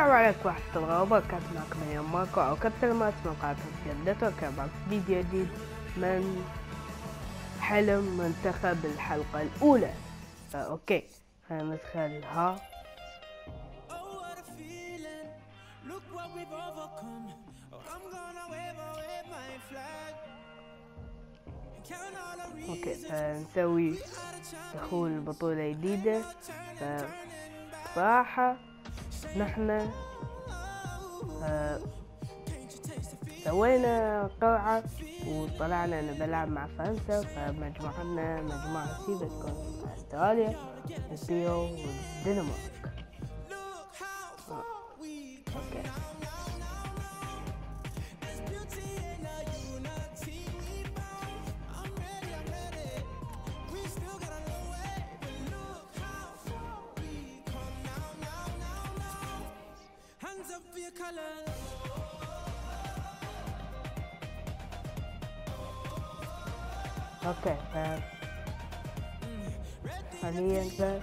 السلام عليكم ورحمة الله وبركاته. معكم اليوم ماركو أو كابتن مات من قناة نتورك مع فيديو جديد من حلم منتخب الحلقة الأولى. أوكي خلينا ندخلها. اوكي نسوي دخول بطولة جديدة. صراحة نحن سوينا قرعة وطلعنا نلعب مع فرنسا، فمجموعنا مجموعة سي بتكون مع استراليا والبيو والدنمارك. اوكي اوكي حاليا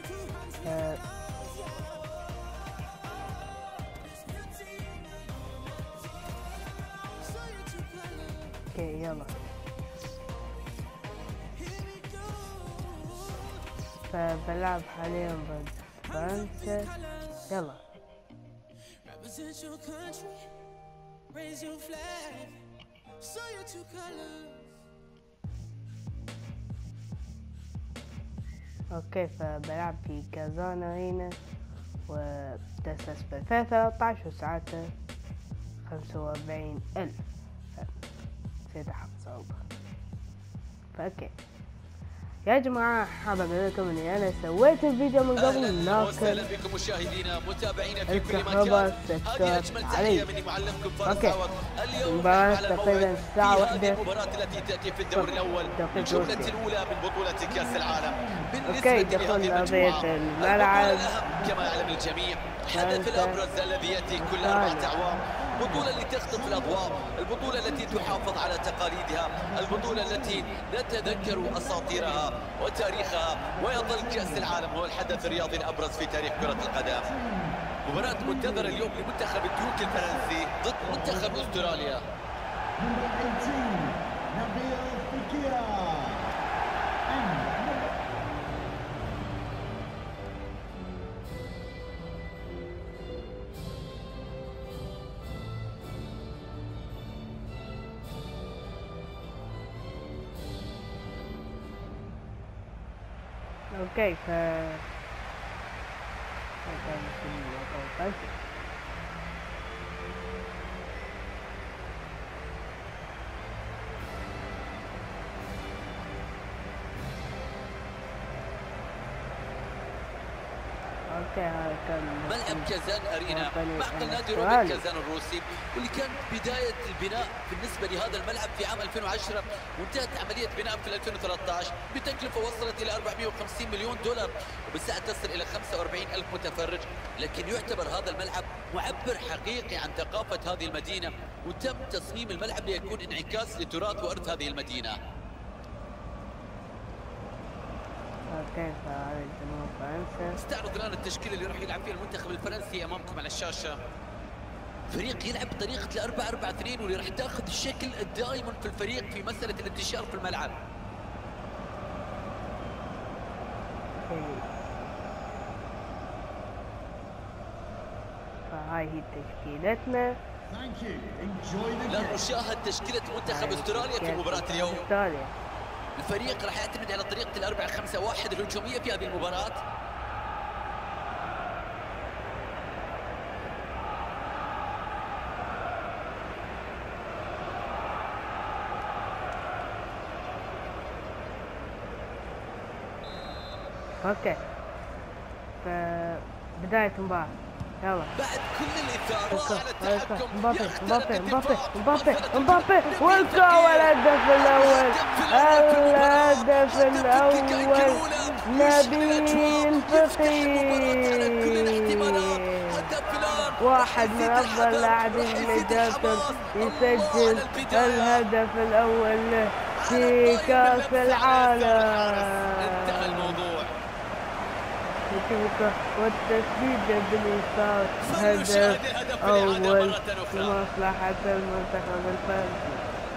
اوكي يلا فبلعب حاليا ضد فرنسا. يلا اوكي فبلعب في كازان ارينا وتأسس في 2013 وساعته 45,000. نسيت احط صعوبة. فاوكي يا جماعة، حابب اقول لكم اني انا سويت الفيديو من قبل، اهلا بكم مشاهدينا متابعينا في كل الكهرباء سكرت علي. اوكي المباراة تقريبا الساعة 1. المباراة التي تأتي في الدور الأول الجولة الأولى من بطولة كأس العالم. اوكي دخل أرضية الملعب. كما يعلم الجميع الحدث الأبرز الذي يأتي كل 4 أعوام، البطولة اللي تخطف الأضواء، البطولة التي تحافظ على تقاليدها، البطولة التي نتذكر أساطيرها وتاريخها، ويظل كأس العالم هو الحدث الرياضي الأبرز في تاريخ كرة القدم. مباراة منتظرة اليوم لمنتخب الديوك الفرنسي ضد منتخب أستراليا. اوكي هذا كان ملعب كازان ارينا معقل نادي روبن كازان الروسي، واللي كانت بدايه البناء بالنسبه لهذا الملعب في عام 2010، وانتهت عمليه بناء في 2013 بتكلفه وصلت الى 450 مليون دولار، وبسعه تصل الى 45,000 متفرج. لكن يعتبر هذا الملعب معبر حقيقي عن ثقافه هذه المدينه، وتم تصميم الملعب ليكون انعكاس لتراث وارث هذه المدينه. اوكي فهذا جنوب فرنسا. استعرض الان التشكيله اللي راح يلعب فيها المنتخب الفرنسي امامكم على الشاشه. فريق يلعب بطريقه 4-4-2، واللي راح تاخذ الشكل الدائم في الفريق في مساله الانتشار في الملعب. فهاي هي تشكيلتنا. لا نشاهد تشكيله منتخب استراليا في مباراه اليوم. الفريق راح يعتمد على طريقة 4-5-1 الهجومية في هذه المباراة. اوكي فبداية المباراة يلا. بعد كل الإثارة على التحكم مبابي والكرة والهدف الأول. الهدف الأول نبيل فقيه، واحد من أفضل اللاعبين مجاتا يسجل الهدف الأول له في كأس العالم. انتهى الموضوع. في شبكة والتسديدة باليسار. هدف أول لمصلحة المنتخب الفرنسي.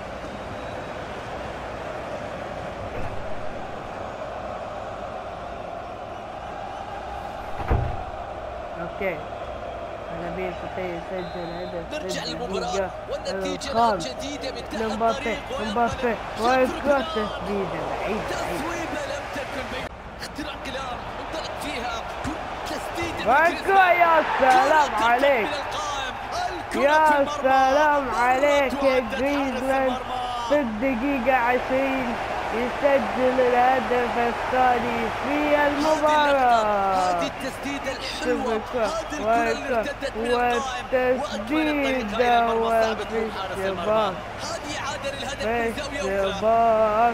اوكي نبيل فتحي سجل هدف. نرجع للمباراة والنتيجة الآن جديدة من تحت مبابي وكرة تسديدة بعيد. تصويبة لم تكن بين اختراق الآن انطلق فيها تسديدة. يا سلام عليك، يا سلام عليك يا جريزمان. في الدقيقة 20 يسجل الهدف الثاني في المباراة. هذه التسديدة الحلوة، هذه الكرة اللي ارتدت من القائم والتسديدة وفي الشباك. هذه إعادة للهدف من زاوية أخرى.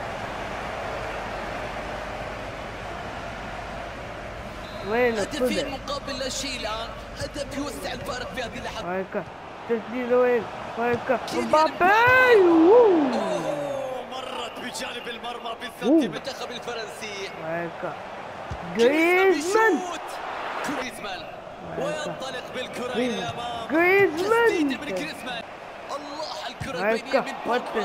وين هدفين مقابل لا شيء الآن. هدف يوسع الفارق في هذه اللحظة. تسديدة وين؟ مبابي مرت بجانب المرمى بالذات المنتخب الفرنسي. جريزمان وينطلق بالكرة إلى الأمام. جريزمان الله الكرة البينية من بوجبا.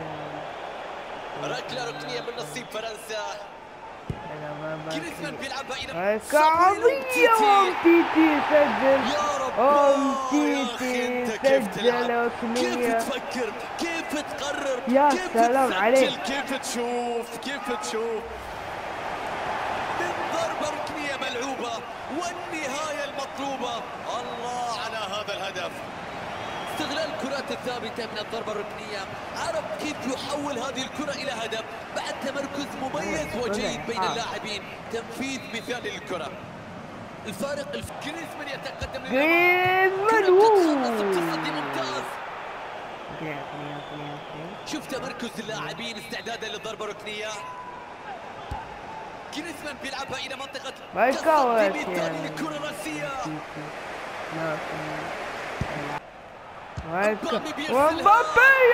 ركلة ركنية من نصيب فرنسا. جريزمان بيلعبها إلى عظيمة. أمتيتي سجل. أمتيتي سجل ركنية. كيف تفكر؟ كيف تقرر؟ يا كيف سلام عليك. كيف تشوف من ضربة ركنية ملعوبة والنهاية المطلوبة. الله على هذا الهدف. استغلال الكرات الثابتة من الضربة الركنية، عرف كيف يحول هذه الكرة إلى هدف بعد تمركز مميز وجيد بين اللاعبين. تنفيذ مثالي للكرة. الفارق جريزمان يتقدم تصدي ممتاز. شوف تمركز اللاعبين استعدادا للضربة الركنية. جريزمان بيلعبها إلى منطقة تصدي مثالي للكرة الرأسية. ومبابي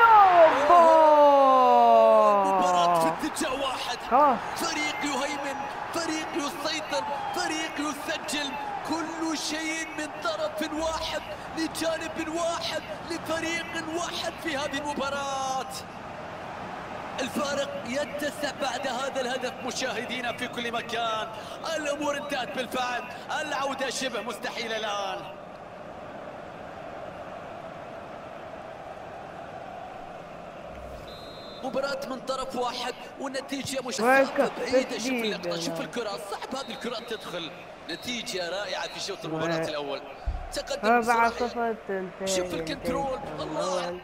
مباراة في اتجاه واحد. فريق يهيمن، فريق يسيطر، فريق يسجل. كل شيء من طرف واحد لجانب واحد لفريق واحد في هذه المباراة. الفارق يتسع بعد هذا الهدف مشاهدينا في كل مكان. الأمور انتهت بالفعل، العودة شبه مستحيلة الآن. مباراة من طرف واحد والنتيجة مش صعبة بعيدة. شوف اللقطة، شوف الكرة، صعب هذه الكرة تدخل. نتيجة رائعة في شوط المباراة الأول. تقدم 4-0. شوف الكنترول. الله.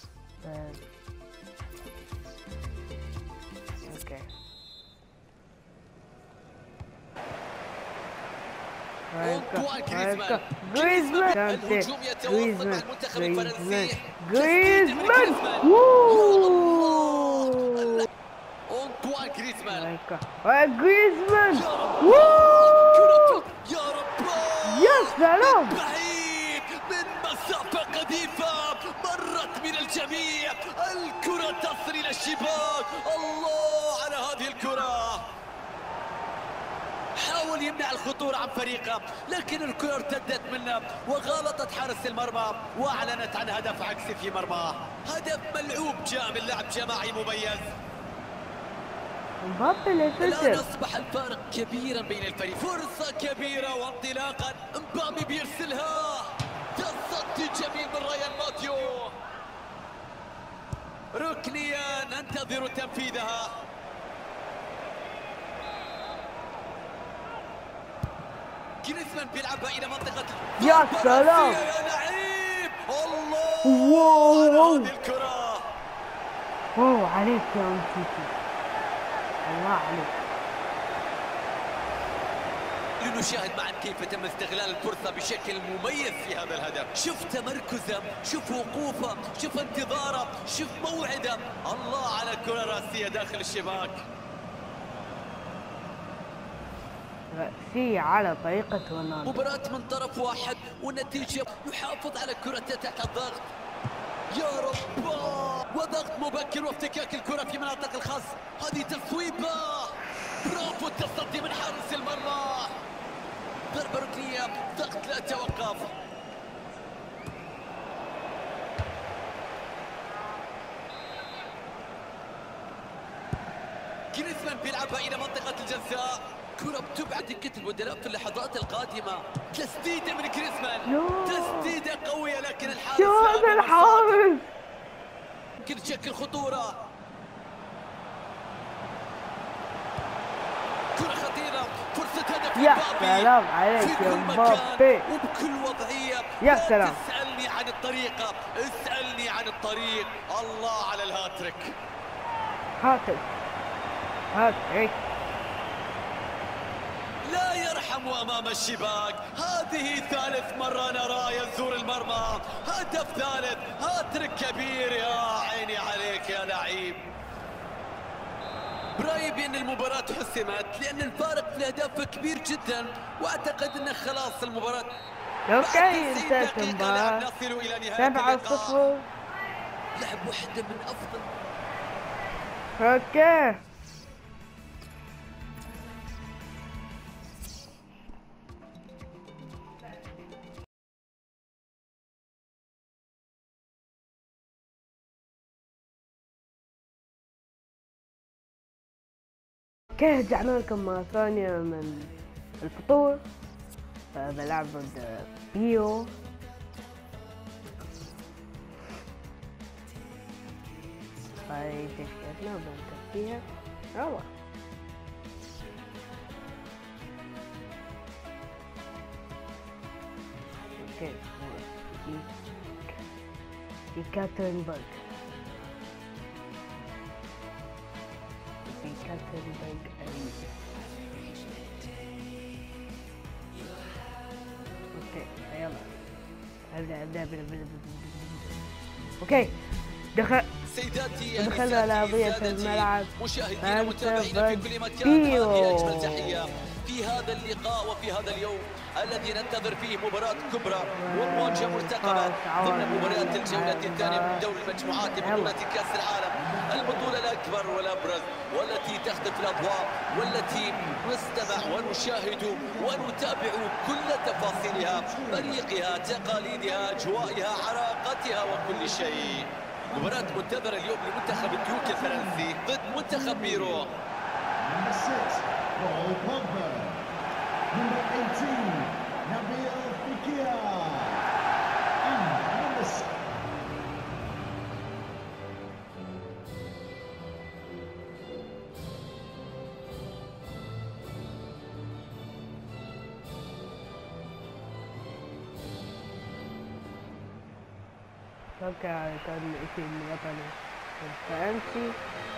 جريزمان الهجوم يتواصل مع المنتخب الفرنسي. جريزمان أنطوان جريزمان. جريزمان يا رب، يا سلام. بعيد من مسافة قذيفة مرت من الجميع. الكرة تصل إلى الشباك. الله على هذه الكرة. حاول يمنع الخطورة عن فريقه لكن الكرة ارتدت منه وغلطت حارس المرمى واعلنت عن هدف عكسي في مرماه. هدف ملعوب جاء من لعب جماعي مميز. مبابي الآن أصبح الفارق كبيرا بين الفريق. فرصة كبيرة وانطلاقا مبابي بيرسلها. تصدي جميل من ريان ماتيو. ركنيا ننتظر تنفيذها. جريزمان بيلعبها إلى منطقة. يا سلام. يا لعيب. الله على هذه الكرة. واو عليك يا أمتيتي، الله عليك. لنشاهد معا كيف تم استغلال الفرصة بشكل مميز في هذا الهدف. شوف تمركزه، شوف وقوفه، شوف انتظاره، شوف موعده. الله على الكرة الرأسية داخل الشباك. رأسية على طريقة رونالدو. مباراة من طرف واحد والنتيجة يحافظ على كرته تحت الضغط. يا رب، وضغط مبكر وافتكاك الكرة في مناطق الخصم. هذه تصويبة. برافو التصدي من حارس المرمى. ضربة ركنية، ضغط لا توقف. جريزمان بيلعبها إلى منطقة الجزاء، كرة بتبعد دكة البدلاء في اللحظات القادمة. تسديدة من جريزمان، تسديدة قوية لكن الحارس يمكن تشكل خطورة. كرة خطيرة، فرصة هدف يا سلام عليك يا مبابي وبكل وضعية. يا سلام. اسألني عن الطريقة، اسألني عن الطريق. الله على الهاتريك. هاتريك لا يرحم أمام الشباك. هذه ثالث مرة نراه يزور المرمى. هدف ثالث، هاتريك كبير. يا عيني عليك يا لعيب. برأيي بأن المباراة حسمت لأن الفارق في الأهداف كبير جدا، وأعتقد أن خلاص المباراة اوكي انتهت المباراة 7-0. لعب واحدة من أفضل. اوكي رجعنا لكم مرة ثانية من الفطور. بلعب ضد بيو. هاي تشكيلتنا وبنكتب فيها. يلا اوكي يكاترينبرغ. اوكي يلا ابدا اوكي دخل على ارضية الملعب. مشاهدينا ومتابعينا في كل مكان، هذه اجمل تحية في هذا اللقاء وفي هذا اليوم الذي ننتظر فيه مباراة كبرى ومواجهة مرتقبة ضمن مباريات الجولة الثانية من دوري المجموعات بطولة كأس العالم، البطولة الأكبر والأبرز والتي تختلف الأضواء والتي نستمع ونشاهد ونتابع كل تفاصيلها، فريقها، تقاليدها، أجوائها، عراقتها وكل شيء. مباراة منتظرة اليوم لمنتخب الديوك الفرنسي ضد منتخب بيرو. اوكي كان اسم الوطني الفرنسي.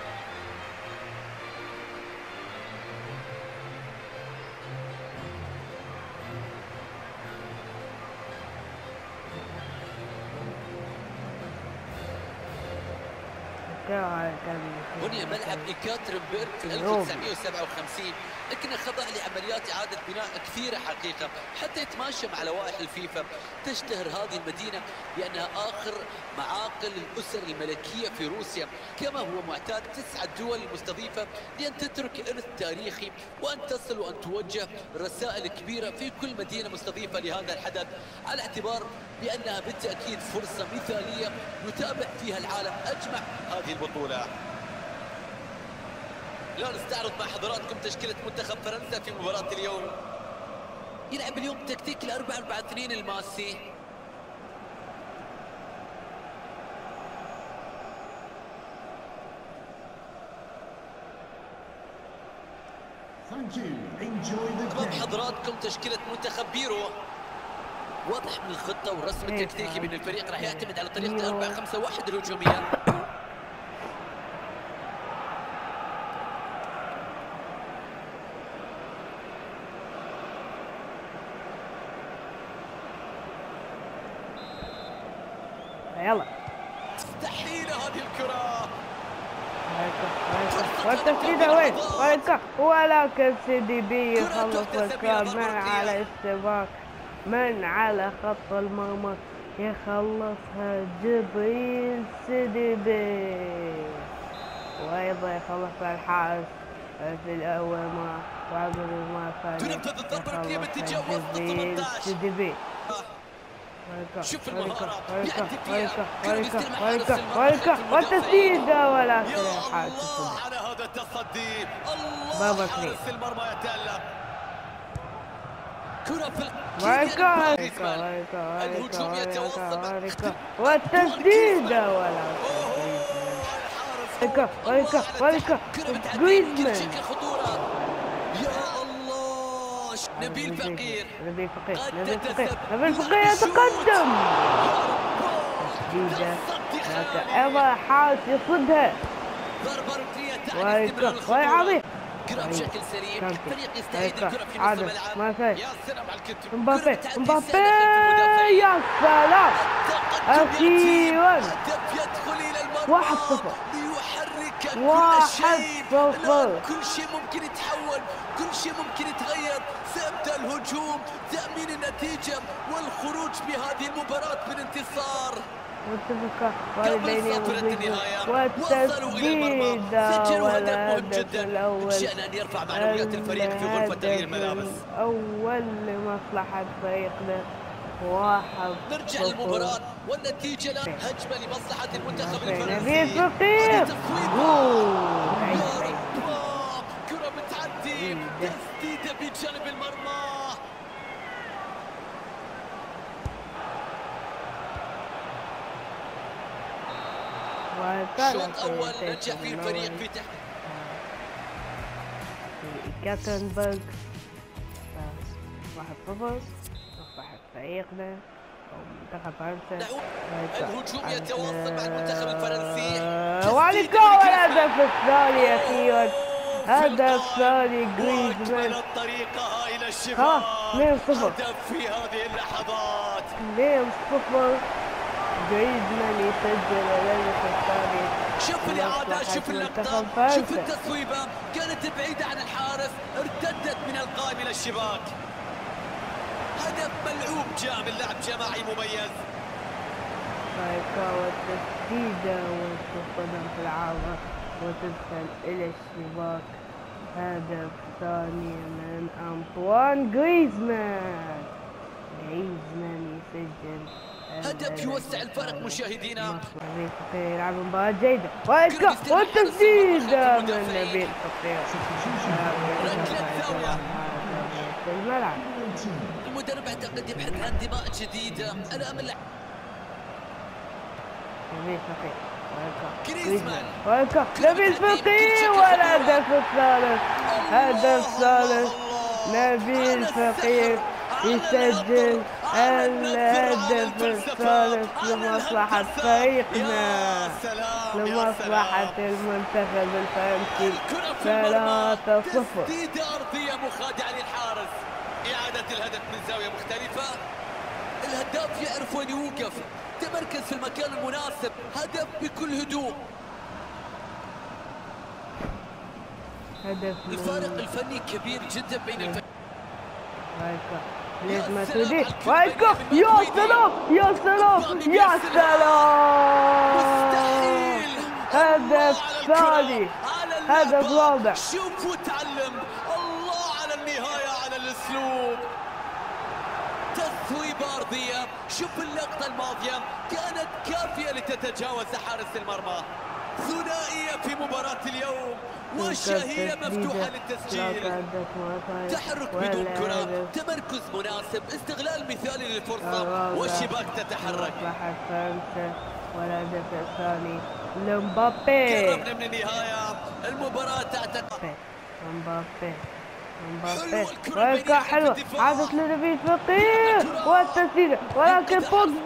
بني ملعب إيكاترينبرغ في 1957، لكنه خضع لعمليات إعادة بناء كثيرة حقيقة حتى يتماشى مع لوائح الفيفا. تشتهر هذه المدينة بأنها آخر معاقل الأسر الملكية في روسيا، كما هو معتاد 9 الدول المستضيفة لأن تترك إرث تاريخي وأن تصل وأن توجه رسائل كبيرة في كل مدينة مستضيفة لهذا الحدث، على اعتبار بأنها بالتأكيد فرصة مثالية نتابع فيها العالم أجمع هذه البطولة. لا نستعرض مع حضراتكم تشكيلة منتخب فرنسا في مباراة اليوم. يلعب اليوم تكتيك ال4-4-2 الماسي. أمام حضراتكم تشكيلة منتخب بيرو. واضح من الخطة والرسم التكتيكي بأن الفريق راح يعتمد على طريقة 4-5-1 الهجومية. يلا مستحيلة هذه الكرة. والتسديدة وين؟ ولكن سيدي بي يخلص الكرة من على الشباك، من على خط المرمى يخلصها جبريل سيدي بي، وأيضا يخلصها الحارس في الأول وعبر ما فات تنفذ الضربة الركنية باتجاه وسط 18. شوف المهارة يأتي فيها والتسديدة ولكن الحارس على هذا التصدي. الله حارس المرمى يتألق. كرة في الهجوم يتواصل والتسديدة ولكن جريزمان. نبيل فقير نبيل فقير يتقدم. تسديدة أيضا حاولت يصدها. ضربة ركنية وهي عظيم. كرة بشكل سريع. فريق يستعيد الكرة في نص الملعب. يا سلام على الكتف. مبابي يا سلام. أخيرا يدخل إلى المرمى 1-0. ليحرك 1-0. كل شيء ممكن يتحول، كل شيء ممكن يتغير. سيبدأ الهجوم، تأمين النتيجة والخروج بهذه المباراة بالانتصار. قبل صفرة النهاية وصلوا إلى المرمى، سجلوا هدف مهم جدا بشأن أن يرفع معنويات الفريق في غرفة تغيير الملابس. أول لمصلحة فريقنا 1-0. نرجع للمباراة والنتيجة الآن هجمة لمصلحة المنتخب الفرنسي. نبيل فقير. كرة بتعدي، تسديدة بجانب المرمى. شوط أول نجح فيه الفريق في كاتنبرغ 1-0 مصلحة فريقنا أو منتخب فرنسا. الهجوم يتواصل مع المنتخب الفرنسي. والهدف الثاني أخيرا. هدف ثاني جريزمان. الطريقة إلى الشباك. 2-0. هدف في هذه اللحظات. 2-0. جريزمان يسجل الهدف الثاني. شوف الإعادة، شوف اللقطة، شوف التصويبة، كانت بعيدة عن الحارس، ارتدت من القائم إلى الشباك. هدف ملعوب جاء من لعب جماعي مميز. والتسديدة وتصطدم في العارضة وتدخل إلى الشباك. هدف ثاني من أنطوان جريزمان. يسجل هدف يوسع الفرق مشاهدينا. نبيل فقير يلعب مباراة جيدة والتسديدة من نبيل فقير. الملعب. المدرب اعتقد يبحث عن دماء جديدة. الأمل نبيل فقير جريزمان. نبيل فقير والهدف الثالث. هدف ثالث نبيل فقير يسجل الهدف الثالث لمصلحة فريقنا، لمصلحة المنتخب الفرنسي. 3-0. تسديدة أرضية مخادعة للحارس. إعادة الهدف من زاوية مختلفة. الهداف يعرف وين يوقف، تمركز في المكان المناسب. هدف بكل هدوء. هدف الفارق الفني كبير جدا بين الفريقين. ليش ما تودي؟ يا سلام يا سلام يا سلام. مستحيل. هدف ثاني، هدف رابع. شوف وتعلم. الله على النهاية، على الأسلوب. تسويبة أرضية. شوف اللقطة الماضية كانت كافية لتتجاوز حارس المرمى. ثنائية في مباراة اليوم وشهية مفتوحة للتسجيل. تحرك بدون كرة، تمركز مناسب، استغلال مثالي للفرصة والشباك تتحرك. مصلحة فرنسا والهدف الثاني لمبابي. قربنا من النهاية. المباراة تعتقد مبابي ويقع حلوة. عادت لنبيل فقير والتسديدة ولكن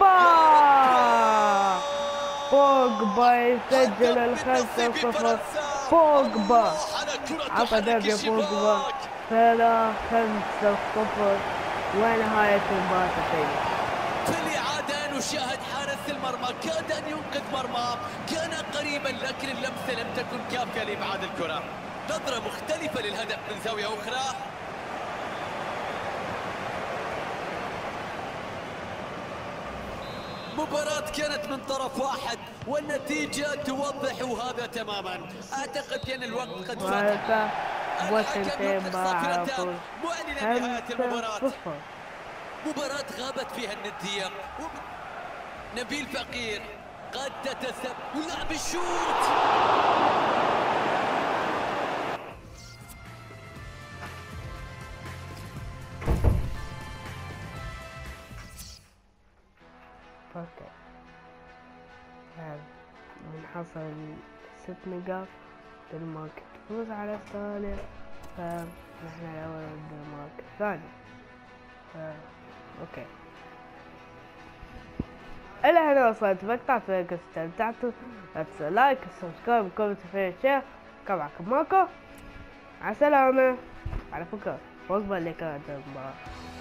بوجبا يسجل 5-0. بوجبا عطى دافع بوجبا 5-0 ونهاية المباراة الثانية. في الإعادة نشاهد حارس المرمى كاد أن ينقذ مرماه، كان قريبا لكن اللمسة لم تكن كافية لإبعاد الكرة. نظرة مختلفة للهدف من زاوية أخرى. مباراة كانت من طرف واحد والنتيجة توضح هذا تماما. أعتقد أن الوقت قد فات. وثنتين على طول. معلنة نهاية المباراة. مباراة غابت فيها الندية. نبيل فقير قد تتسبب ولعب الشوط. اوكي من حصل 6 نقاط دنمارك تفوز على استراليا، فنحن الأول والدنمارك الثاني. اوكي إلى هنا وصلت مقطع، فإذا استمتعتوا لا تنسوا لايك سبسكرايب كومنت شير. كان معكم ماكو، مع السلامة. على فكرة وقبل اللي كانت المباراة